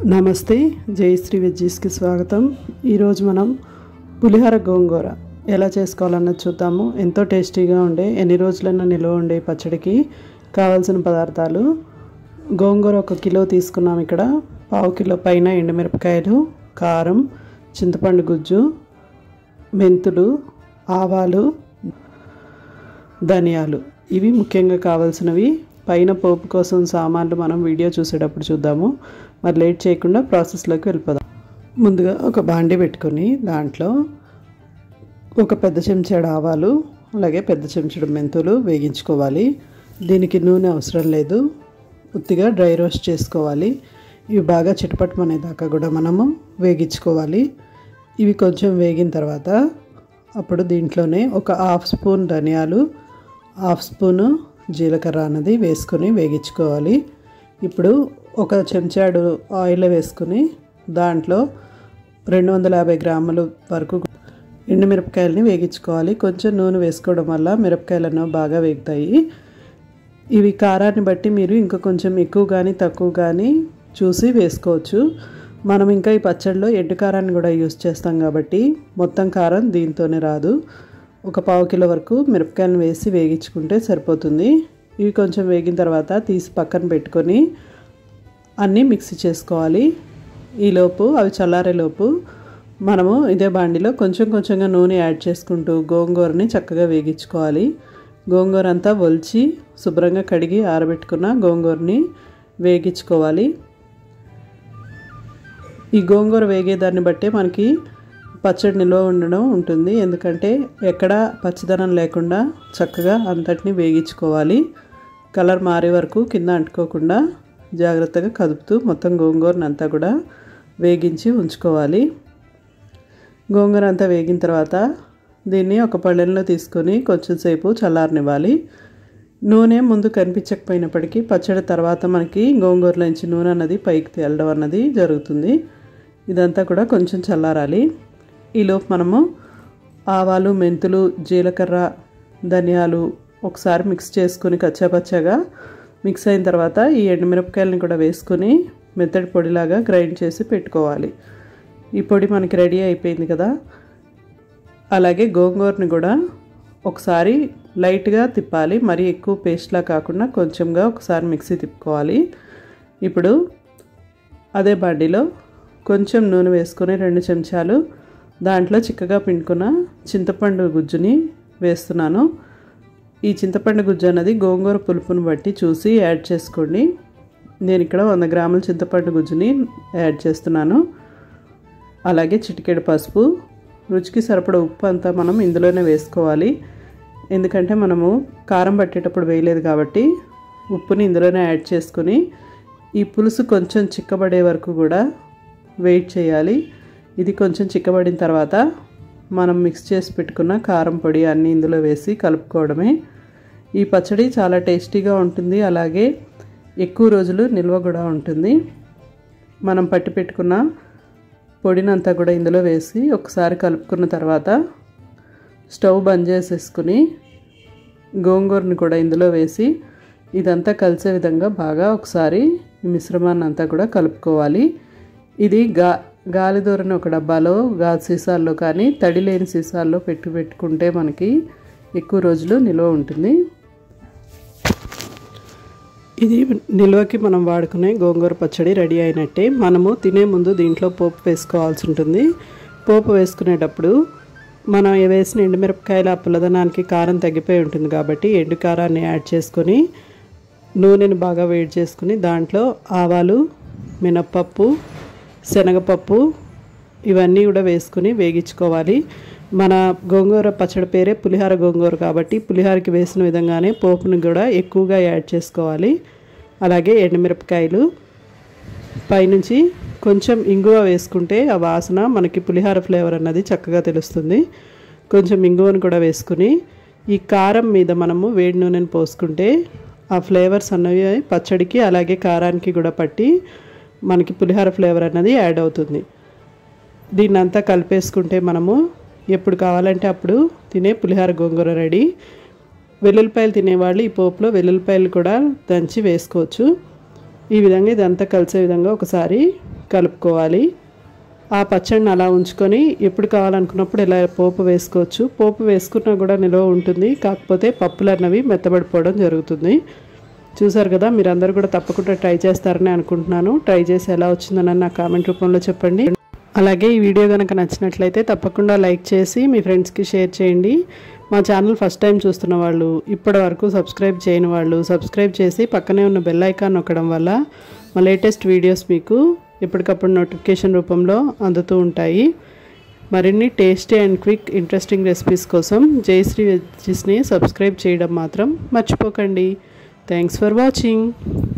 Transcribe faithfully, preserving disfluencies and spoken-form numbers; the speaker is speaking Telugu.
నమస్తే, జయశ్రీ వెజ్జీస్కి స్వాగతం. ఈరోజు మనం పులిహోర గోంగూర ఎలా చేసుకోవాలన్నది చూద్దాము. ఎంతో టేస్టీగా ఉండే, ఎన్ని రోజులైనా నిల్వ ఉండే పచ్చడికి కావాల్సిన పదార్థాలు: గోంగూర ఒక కిలో తీసుకున్నాం. ఇక్కడ పావు కిలో పైన ఎండుమిరపకాయలు, కారం, చింతపండు గుజ్జు, మెంతులు, ఆవాలు, ధనియాలు. ఇవి ముఖ్యంగా కావాల్సినవి. పైన పోపు కోసం సామాన్లు మనం వీడియో చూసేటప్పుడు చూద్దాము. మరి లేట్ చేయకుండా ప్రాసెస్లోకి వెళ్ళిపోదాం. ముందుగా ఒక బాండి పెట్టుకొని దాంట్లో ఒక పెద్ద చెంచాడు ఆవాలు, అలాగే పెద్ద చెంచాడు మెంతులు వేగించుకోవాలి. దీనికి నూనె అవసరం లేదు, ఉత్తిగా డ్రై రోస్ట్ చేసుకోవాలి. ఇవి బాగా చిటపటమనేదాకా కూడా మనము వేగించుకోవాలి. ఇవి కొంచెం వేగిన తర్వాత అప్పుడు దీంట్లోనే ఒక హాఫ్ స్పూన్ ధనియాలు, హాఫ్ స్పూను జీలకర్ర అన్నది వేసుకొని వేగించుకోవాలి. ఇప్పుడు ఒక చెంచాడు ఆయిల్ వేసుకుని దాంట్లో రెండు వందల యాభై గ్రాముల వరకు ఎండుమిరపకాయలని వేగించుకోవాలి. కొంచెం నూనె వేసుకోవడం వల్ల మిరపకాయలను బాగా వేగుతాయి. ఇవి కారాన్ని బట్టి మీరు ఇంకా కొంచెం ఎక్కువ కానీ తక్కువ కానీ చూసి వేసుకోవచ్చు. మనం ఇంకా ఈ పచ్చడిలో ఎండు కారాన్ని కూడా యూస్ చేస్తాం కాబట్టి మొత్తం కారం దీంతోనే రాదు. ఒక పావు కిలో వరకు మిరపకాయలను వేసి వేగించుకుంటే సరిపోతుంది. ఇవి కొంచెం వేగిన తర్వాత తీసి పక్కన పెట్టుకొని అన్నీ మిక్సీ చేసుకోవాలి. ఈలోపు అవి చల్లారేలోపు మనము ఇదే బాండిలో కొంచెం కొంచెంగా నూనె యాడ్ చేసుకుంటూ గోంగూరని చక్కగా వేగించుకోవాలి. గోంగూర అంతా ఒలిచి శుభ్రంగా కడిగి ఆరబెట్టుకున్న గోంగూరని వేగించుకోవాలి. ఈ గోంగూర వేగేదాన్ని బట్టే మనకి పచ్చడి నిల్వ ఉండడం ఉంటుంది. ఎందుకంటే ఎక్కడ పచ్చదనం లేకుండా చక్కగా అంతటిని వేగించుకోవాలి. కలర్ మారే వరకు కింద అంటుకోకుండా జాగ్రత్తగా కదుపుతూ మొత్తం గోంగూరను అంతా కూడా వేగించి ఉంచుకోవాలి. గోంగూర అంతా వేగిన తర్వాత దీన్ని ఒక పళ్ళెంలో తీసుకొని కొంచెం సేపు చల్లారనివ్వాలి. నూనె ముందు కనిపించకపోయినప్పటికీ పచ్చడి తర్వాత మనకి గోంగూరలోంచి నూనె అన్నది పైకి తేలడం అన్నది జరుగుతుంది. ఇదంతా కూడా కొంచెం చల్లారాలి. ఈలోపు మనము ఆవాలు, మెంతులు, జీలకర్ర, ధనియాలు ఒకసారి మిక్స్ చేసుకుని కచ్చాపచ్చాగా మిక్స్ అయిన తర్వాత ఈ ఎండుమిరపకాయలని కూడా వేసుకొని మెత్తడి పొడిలాగా గ్రైండ్ చేసి పెట్టుకోవాలి. ఈ పొడి మనకి రెడీ అయిపోయింది కదా. అలాగే గోంగూరని కూడా ఒకసారి లైట్గా తిప్పాలి, మరీ ఎక్కువ పేస్ట్లా కాకుండా కొంచెంగా ఒకసారి మిక్సీ తిప్పుకోవాలి. ఇప్పుడు అదే బాండిలో కొంచెం నూనె వేసుకొని రెండు చెంచాలు దాంట్లో చిక్కగా పిండుకున్న చింతపండు గుజ్జుని వేస్తున్నాను. ఈ చింతపండు గుజ్జు అన్నది గోంగూర పులుపుని బట్టి చూసి యాడ్ చేసుకోండి. నేను ఇక్కడ వంద గ్రాముల చింతపండు గుజ్జుని యాడ్ చేస్తున్నాను. అలాగే చిటికెడు పసుపు, రుచికి సరిపడ ఉప్పు అంతా మనం ఇందులోనే వేసుకోవాలి. ఎందుకంటే మనము కారం పట్టేటప్పుడు వేయలేదు కాబట్టి ఉప్పుని ఇందులోనే యాడ్ చేసుకుని ఈ పులుసు కొంచెం చిక్కబడే వరకు కూడా వెయిట్ చేయాలి. ఇది కొంచెం చిక్కబడిన తర్వాత మనం మిక్స్ చేసి పెట్టుకున్న కారం పొడి అన్నీ ఇందులో వేసి కలుపుకోవడమే. ఈ పచ్చడి చాలా టేస్టీగా ఉంటుంది, అలాగే ఎక్కువ రోజులు నిల్వ కూడా ఉంటుంది. మనం పట్టి పెట్టుకున్న పొడినంతా కూడా ఇందులో వేసి ఒకసారి కలుపుకున్న తర్వాత స్టవ్ బంద్ చేసేసుకుని గోంగూరని కూడా ఇందులో వేసి ఇదంతా కలిసే విధంగా బాగా ఒకసారి ఈ మిశ్రమాన్ని అంతా కూడా కలుపుకోవాలి. ఇది గా గాలి దూరని ఒక డబ్బాలో, గాజు సీసాల్లో కానీ తడి లేని సీసాల్లో పెట్టి పెట్టుకుంటే మనకి ఎక్కువ రోజులు నిల్వ ఉంటుంది. ఇది నిల్వకి మనం వాడుకునే గోంగూర పచ్చడి రెడీ అయినట్టే. మనము తినే ముందు దీంట్లో పోపు వేసుకోవాల్సి ఉంటుంది. పోపు వేసుకునేటప్పుడు మనం వేసిన ఎండుమిరపకాయల పుల్లదనానికి కారం తగ్గిపోయి ఉంటుంది కాబట్టి ఎండు కారాన్ని యాడ్ చేసుకొని నూనెని బాగా వేడి చేసుకుని దాంట్లో ఆవాలు, మినప్పప్పు, శనగపప్పు ఇవన్నీ కూడా వేసుకుని వేగించుకోవాలి. మన గోంగూర పచ్చడి పేరే పులిహోర గోంగూర కాబట్టి పులిహోరకి వేసిన విధంగానే పోపును కూడా ఎక్కువగా యాడ్ చేసుకోవాలి. అలాగే ఎండుమిరపకాయలు, పైనుంచి కొంచెం ఇంగువ వేసుకుంటే ఆ వాసన మనకి పులిహోర ఫ్లేవర్ అన్నది చక్కగా తెలుస్తుంది. కొంచెం ఇంగువను కూడా వేసుకుని ఈ కారం మీద మనము వేడి నూనెను పోసుకుంటే ఆ ఫ్లేవర్స్ అన్నవి పచ్చడికి అలాగే కారానికి కూడా పట్టి మనకి పులిహోర ఫ్లేవర్ అన్నది యాడ్ అవుతుంది. దీన్ని అంతా కలిపేసుకుంటే మనము ఎప్పుడు కావాలంటే అప్పుడు తినే పులిహోర గోంగూర రెడీ. వెల్లుల్లిపాయలు తినేవాళ్ళు ఈ పోపులో వెల్లుల్లిపాయలు కూడా దంచి వేసుకోవచ్చు. ఈ విధంగా ఇదంతా కలిసే విధంగా ఒకసారి కలుపుకోవాలి. ఆ పచ్చడిని అలా ఉంచుకొని ఎప్పుడు కావాలనుకున్నప్పుడు ఇలా పోపు వేసుకోవచ్చు. పోపు వేసుకున్నా కూడా నిల్వ ఉంటుంది, కాకపోతే పప్పులు అన్నవి మెత్తబడిపోవడం జరుగుతుంది. చూసారు కదా, మీరందరూ కూడా తప్పకుండా ట్రై చేస్తారని అనుకుంటున్నాను. ట్రై చేసి ఎలా వచ్చిందని నా కామెంట్ రూపంలో చెప్పండి. అలాగే ఈ వీడియో కనుక నచ్చినట్లయితే తప్పకుండా లైక్ చేసి మీ ఫ్రెండ్స్కి షేర్ చేయండి. మా ఛానల్ ఫస్ట్ టైం చూస్తున్న వాళ్ళు, ఇప్పటి వరకు సబ్స్క్రైబ్ చేయని వాళ్ళు సబ్స్క్రైబ్ చేసి పక్కనే ఉన్న బెల్ ఐకాన్ నొక్కడం వల్ల మా లేటెస్ట్ వీడియోస్ మీకు ఎప్పటికప్పుడు నోటిఫికేషన్ రూపంలో అందుతూ ఉంటాయి. మరిన్ని tasty and quick interesting recipes కోసం జయశ్రీ వెజ్జీస్ని సబ్స్క్రైబ్ చేయడం మాత్రం మర్చిపోకండి. Thanks for watching.